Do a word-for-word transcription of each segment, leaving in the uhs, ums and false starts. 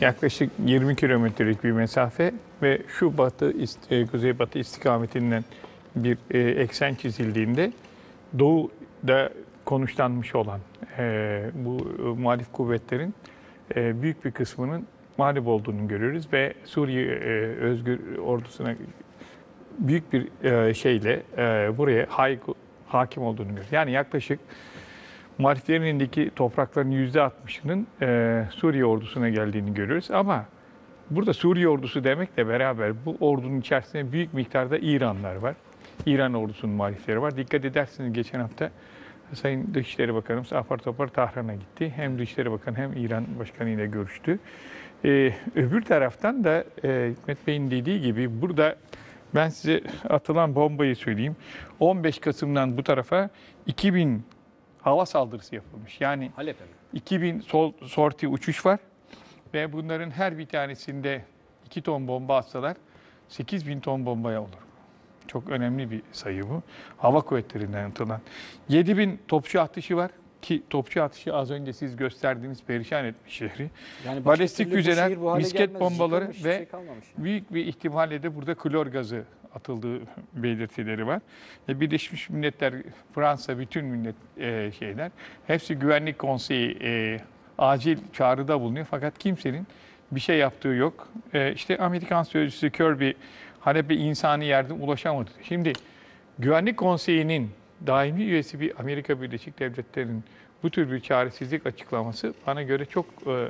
Yaklaşık yirmi kilometrelik bir mesafe ve şu batı, e, kuzeybatı istikametinden bir e, eksen çizildiğinde doğuda konuşlanmış olan e, bu e, muhalif kuvvetlerin e, büyük bir kısmının mağlup olduğunu görüyoruz ve Suriye e, Özgür Ordusu'na büyük bir e, şeyle e, buraya hay, hakim olduğunu görüyoruz. Yani yaklaşık muhaliflerin elindeki toprakların yüzde altmışının e, Suriye ordusuna geldiğini görüyoruz. Ama burada Suriye ordusu demekle beraber bu ordunun içerisinde büyük miktarda İranlar var. İran ordusunun muhalifleri var. Dikkat edersiniz geçen hafta Sayın Dışişleri Bakanımız apar topar Tahran'a gitti. Hem Dışişleri Bakanı hem İran Başkanı ile görüştü. Ee, öbür taraftan da e, Hikmet Bey'in dediği gibi burada ben size atılan bombayı söyleyeyim. on beş Kasım'dan bu tarafa iki bin hava saldırısı yapılmış. Yani Halep'e mi? iki bin sol, sorti uçuş var ve bunların her bir tanesinde iki ton bomba atsalar sekiz bin ton bombaya olur. Çok önemli bir sayı bu. Hava kuvvetlerinden atılan. yedi bin topçu atışı var ki topçu atışı az önce siz gösterdiğiniz perişan etmiş şehri. Yani Balistik füzeler, misket gelmez, bombaları yıkılmış, ve şey kalmamış. büyük bir ihtimalle de burada klor gazı atıldığı belirtileri var. E, Birleşmiş Milletler, Fransa, bütün millet e, şeyler hepsi Güvenlik Konseyi e, acil çağrıda bulunuyor fakat kimsenin bir şey yaptığı yok. E, işte Amerikan Sözcüsü Kirby Halep'e insani yardım ulaşamadı. Şimdi Güvenlik Konseyi'nin daimi üyesi bir Amerika Birleşik Devletleri'nin bu tür bir çaresizlik açıklaması bana göre çok e,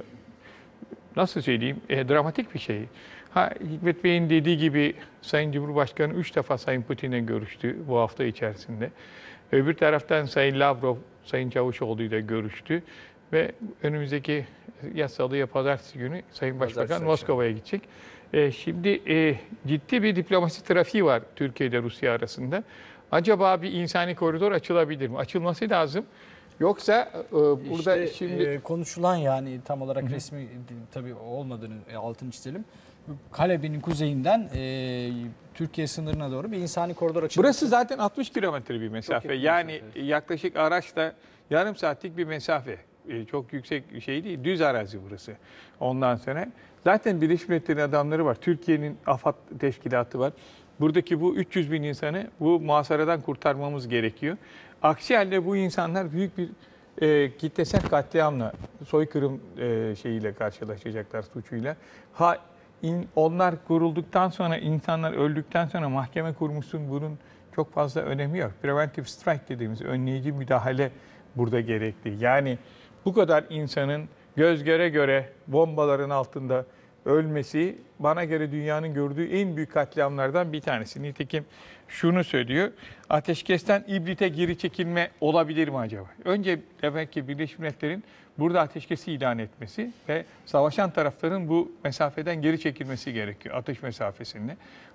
nasıl söyleyeyim e, dramatik bir şey. Ha, Hikmet Bey'in dediği gibi Sayın Cumhurbaşkanı üç defa Sayın Putin'le görüştü bu hafta içerisinde. Öbür taraftan Sayın Lavrov, Sayın Çavuşoğlu ile görüştü ve önümüzdeki ya salı ya pazartesi günü Sayın Başbakan Moskova'ya gidecek. E, şimdi e, ciddi bir diplomasi trafiği var Türkiye ile Rusya arasında. Acaba bir insani koridor açılabilir mi? Açılması lazım. Yoksa e, burada İşte, şimdi e, konuşulan yani tam olarak Hı-hı. resmi tabii olmadığını e, altını çizelim. Halep'in kuzeyinden e, Türkiye sınırına doğru bir insani koridor açılması. Burası zaten altmış kilometre bir mesafe. Yani mesafe. Yaklaşık araçla yarım saatlik bir mesafe. E, çok yüksek bir şey değil. Düz arazi burası. Ondan sonra zaten Birleşmiş Milletler'in adamları var. Türkiye'nin AFAD teşkilatı var. Buradaki bu üç yüz bin insanı bu muhasaradan kurtarmamız gerekiyor. Aksi halde bu insanlar büyük bir e, kitlesel katliamla, soykırım e, şeyiyle karşılaşacaklar, suçuyla. Ha in, onlar kurulduktan sonra, insanlar öldükten sonra mahkeme kurmuşsun, bunun çok fazla önemi yok. Preventive strike dediğimiz önleyici müdahale burada gerekli. Yani bu kadar insanın göz göre göre bombaların altında ölmesi bana göre dünyanın gördüğü en büyük katliamlardan bir tanesi. Nitekim şunu söylüyor, ateşkesten İbrit'e geri çekilme olabilir mi acaba? Önce demek ki Birleşmiş Milletler'in burada ateşkesi ilan etmesi ve savaşan tarafların bu mesafeden geri çekilmesi gerekiyor, atış mesafesinde.